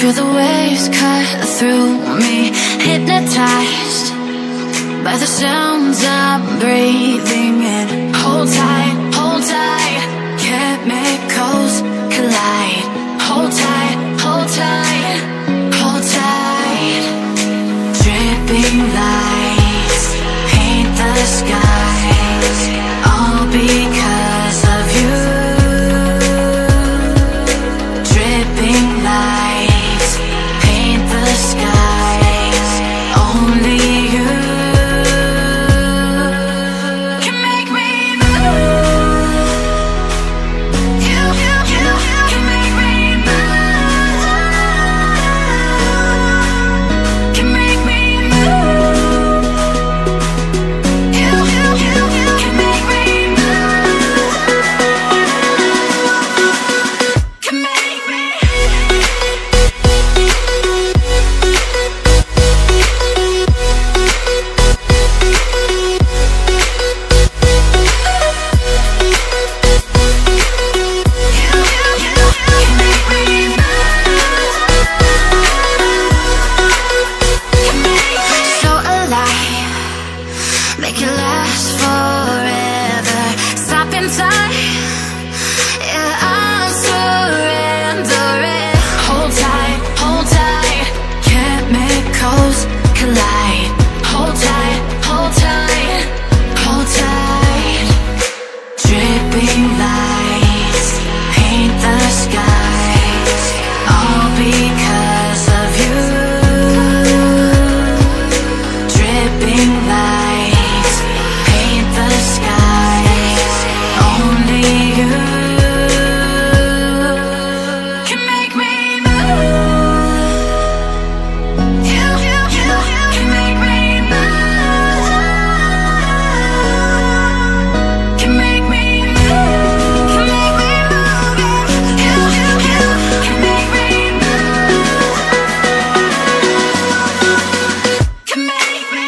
Feel the waves cut through me, hypnotized by the sounds I'm breathing in. Hold tight, hold tight, chemicals collide. Hold tight, hold tight, hold tight. Dripping lights paint the skies, all because of you. Dripping lights paint the skies, only you can make me move. You can make me move. Can make me move. You can make me move. Can make me. So alive, make it last forever. Stop in time, yeah, I'm surrendering. Hold tight, chemicals collide. Hold tight, hold tight, hold tight. Dripping lights paint the skies, all because of you. Dripping lights paint the skies, only you can make me move. You can make me move. Can make me move. Can make me move. You can make me move. Can make me.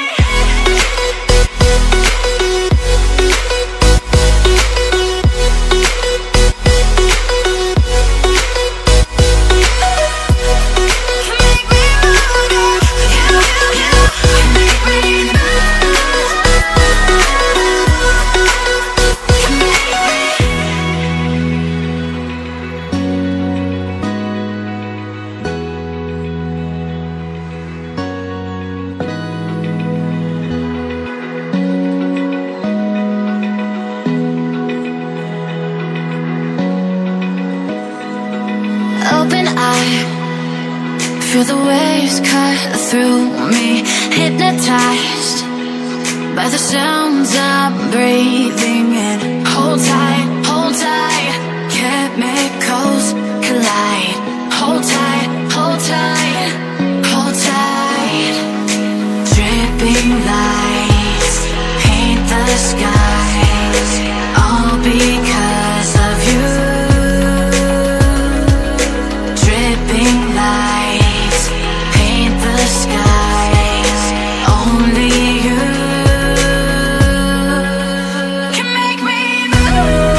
Open eye, feel the waves cut through me, hypnotized by the sounds I'm breathing in. Hold tight, chemicals collide. Hold tight, hold tight, hold tight. Dripping lights paint the skies, all because of you. Dripping lights paint the skies, only you can make me move.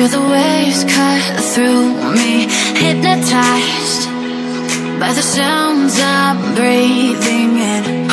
Feel the waves cut through me, hypnotized by the sounds I'm breathing in.